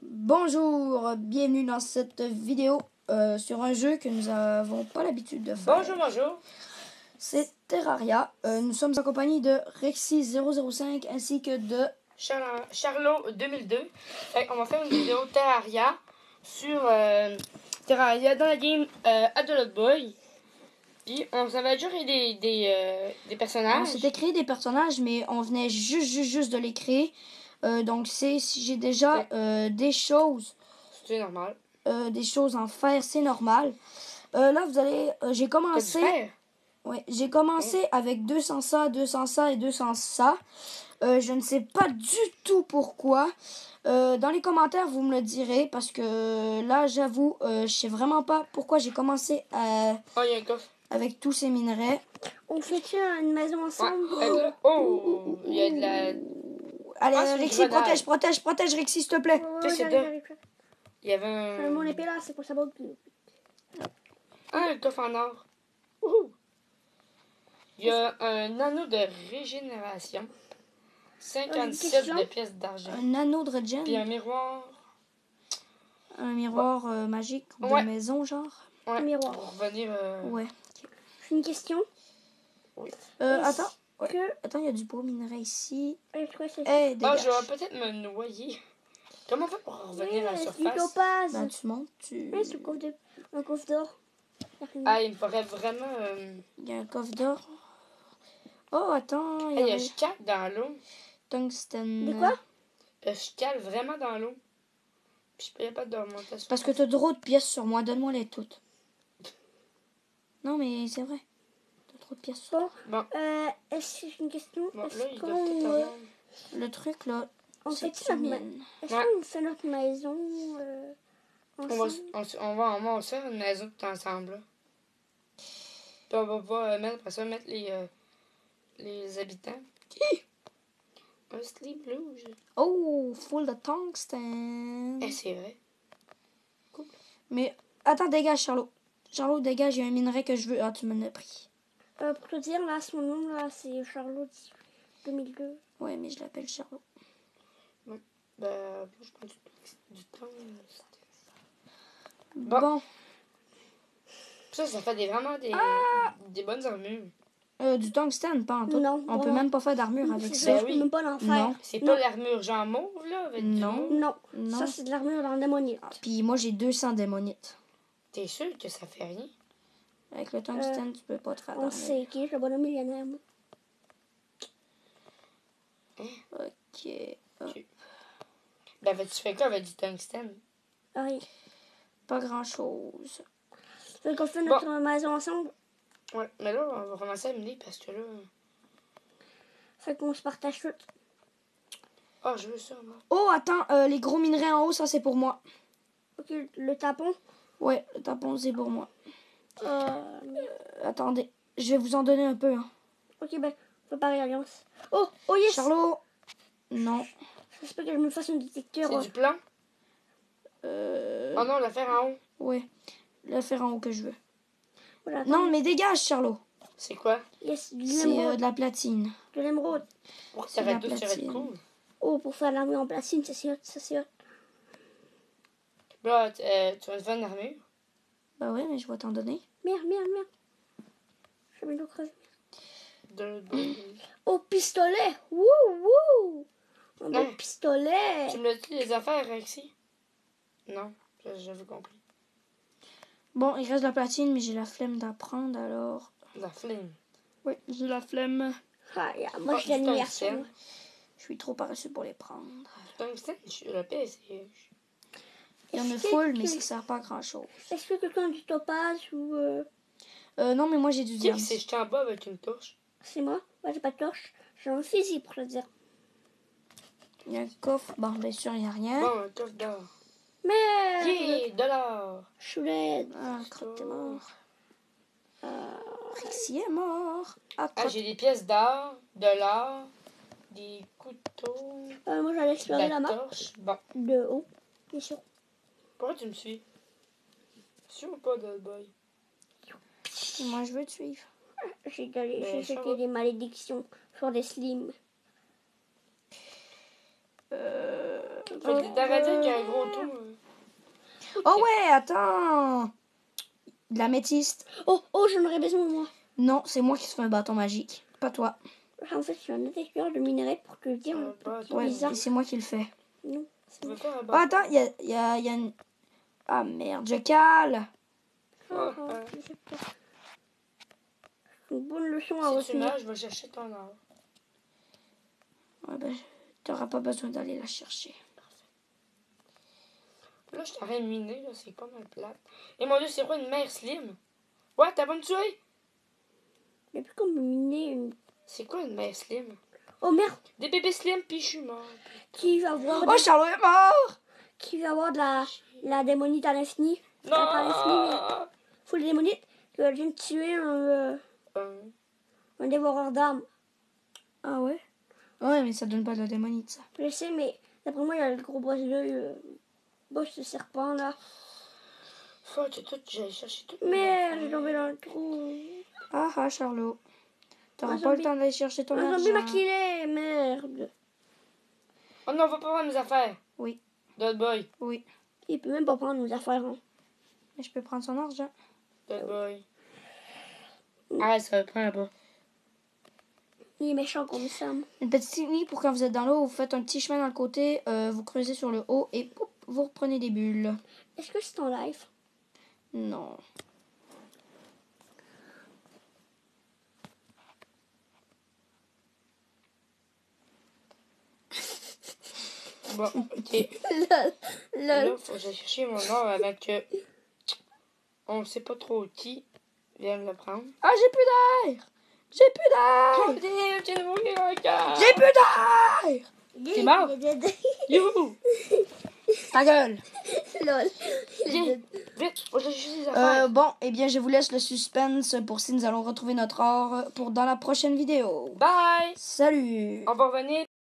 Bonjour, bienvenue dans cette vidéo sur un jeu que nous n'avons pas l'habitude de faire. Bonjour. C'est Terraria. Nous sommes en compagnie de Rexy005 ainsi que de Charlot 2002. On va faire une vidéo Terraria sur Terraria dans la game Adult Boy. Puis on s'avait déjà créé des personnages. On s'était créé des personnages, mais on venait juste de les créer. Donc si j'ai déjà des choses. C'est normal. Des choses en fer, c'est normal. Là, vous allez. J'ai commencé. Ouais, j'ai commencé avec 200 ça, 200 ça et 200 ça. Je ne sais pas du tout pourquoi. Dans les commentaires, vous me le direz parce que là, j'avoue, je sais vraiment pas pourquoi j'ai commencé avec tous ces minerais. On fait une maison ensemble. Ouais, il y a de la... Allez, Rexy, protège Rexy, s'il te plaît. J'arrive. Il y avait un... Mon épée là, c'est pour ça. Un coffre en or. Il y a un anneau de régénération. 57 de pièces d'argent. Un anneau de régène. Puis un miroir. Un miroir magique de maison, genre. Ouais. Un miroir. Pour revenir... Ouais. J'ai une question. Oui. Attends. Attends, il y a du beau minerai ici. Je vais peut-être me noyer. Comment on fait pour revenir à la surface? Du topaz. Ben, tu montes, tu... Oui, c'est un coffre d'or. Il me faudrait vraiment... Il y a un coffre d'or. Oh, attends. Il y a je cale dans l'eau. Tungstène. De quoi? Je cale vraiment dans l'eau. Puis je peux pas de remonter à la surface. Parce que t'as trop de pièces sur moi. Donne-moi-les toutes. Non, mais c'est vrai. T'as trop de pièces sur moi. Bon. Est-ce que j'ai une question? Bon, là, il doit peut-être avoir... Le truc, là, est-ce qu'on fait notre maison ensemble? On va faire une maison tout ensemble. Là. Puis on va mettre les habitants. Un sleep blues. Oh, full de tungstène. C'est vrai. Cool. Mais, attends, dégage, Charlot. Charlot, dégage, il y a un minerai que je veux. Ah, tu m'en as pris. Pour te dire, là, son nom, là, c'est Charlot 2002. Ouais, mais je l'appelle Charlot. Ouais. Ben, je prends du temps. Bon. Ça fait vraiment des bonnes armures. Du tungstène, pas en tout. Non, on peut même pas faire d'armure avec ça. Je peux même pas l'en faire. C'est pas l'armure genre mauve, là? Avec non. Ça, c'est de l'armure dans démonite. Puis moi, j'ai 200 démonites. T'es sûr que ça fait rien? Avec le tungstène, tu peux pas te faire d'armure. On sait qui est le bonhomme millionnaire, moi. Ok. Ben, tu fais quoi avec du tungstène? Oui. Pas grand-chose. Tu veux qu'on fait notre maison ensemble? Ouais, mais là, on va commencer à miner parce que là... Fait qu'on se partage tout. Je veux ça, moi. Oh, attends, les gros minerais en haut, ça, c'est pour moi. Ok, le tapon? Ouais, le tapon, c'est pour moi. Attendez, je vais vous en donner un peu. Hein. Ok, ben, on peut pareil alliance. Oh, yes! Charlot! Non. J'espère que je me fasse un détecteur. C'est du plan? Oh non, l'affaire en haut. Ouais, l'affaire en haut que je veux. Voilà, non, mais dégage, Charlot. C'est quoi? Yes, c'est de la platine. De l'émeraude. Ça va être cool. Oh, pour faire l'armure en platine, ça c'est hot. Là, tu vas te faire une armure? Bah ouais, mais je vais t'en donner. Merde. Je vais le crever. Oh, pistolet! Wouh! Un beau pistolet! Tu me l'as dit les affaires, Rexy? Non, j'avais compris. Bon, il reste de la platine, mais j'ai la flemme d'apprendre, alors... La flemme? Oui, j'ai la flemme. Moi, je l'anniversaire. Je suis trop paresseux pour les prendre. Tungstène, le paix, c'est... Il y en a full, mais ça sert pas à grand-chose. Est-ce que quelqu'un a du topaz ou... non, mais moi, j'ai du diamant. Qui c'est jeté en bas avec une torche? C'est moi. Moi, j'ai pas de torche. J'ai un fusil, pour le dire. Il y a un coffre. Bon, bien sûr, il n'y a rien. Bon, un coffre d'or. Merde! Yeah, de l'or! Choulette. Ah, crotte, t'es mort. Rexy est mort. J'ai des pièces d'or, de l'or, des couteaux... moi, j'allais explorer la map. Torche. Bon. De haut, bien sûr. Pourquoi tu me suis? Sûr ou pas, Dad Boy? Moi, je veux te suivre. J'ai jeté des malédictions sur des slims. Fait que t'aurais dit qu'il y a un gros tout. Oh ouais, attends. De l'améthyste. Oh, j'en aurais besoin, moi. Non, c'est moi qui se fais un bâton magique. Pas toi. En fait, je suis un détecteur de minerais pour te dire un petit Ouais, bizarre. et c'est moi qui le fais. Non, Tu veux faire un Oh, bâton? attends, il y a une... Ah merde, je cale. je sais pas. Une bonne leçon à Si tu retenir. meurs, je vais chercher ton or. Ouais, ben, t'auras pas besoin d'aller la chercher. Là, je t'aurais miné, là, c'est comme un plate. Et mon Dieu, c'est quoi une mère slim? Ouais, t'as pas me tuer? Il n'y a plus comme miner une... C'est quoi une mère slim? Oh merde, Des bébés slim, puis je suis mort. qui va avoir Oh, Charlot est mort. de la démonite à l'infini? Non! Pas à l'infini, mais faut le démonite. Tu vas de tuer un dévoreur d'âmes. Ah ouais? Ouais, mais ça donne pas de la démonite, ça. Je sais, mais d'après moi, il y a le gros boss de serpent là. Faut que j'aille chercher tout. Merde, j'ai tombé dans le trou. Ah, Charlot. T'auras Un pas le zombie. temps d'aller chercher ton Un zombie argent. maquillé, merde. Oh non, on va pas prendre mes affaires. Oui, Dot Boy. oui. Il peut même pas prendre nos affaires. Hein. Mais je peux prendre son argent. Dot Boy. Ah, ça va prendre là-bas. Il est méchant comme ça. Une petite technique pour quand vous êtes dans l'eau, vous faites un petit chemin dans le côté, vous creusez sur le haut et poup, vous reprenez des bulles. Est-ce que c'est en live? Non. Bon, ok. Là, faut que j'aille chercher mon or avant que... On sait pas trop qui vienne le prendre. Ah, j'ai plus d'air! J'ai plus d'air! Oh, Dieu, tu viens de mourir encore! J'ai plus d'air! T'es mort? Youhou! Ta gueule! Lol. Viens, vite, faut que j'aille chercher les affaires. Bon, eh bien, je vous laisse le suspense pour si nous allons retrouver notre or dans la prochaine vidéo. Bye! Salut! On va revenir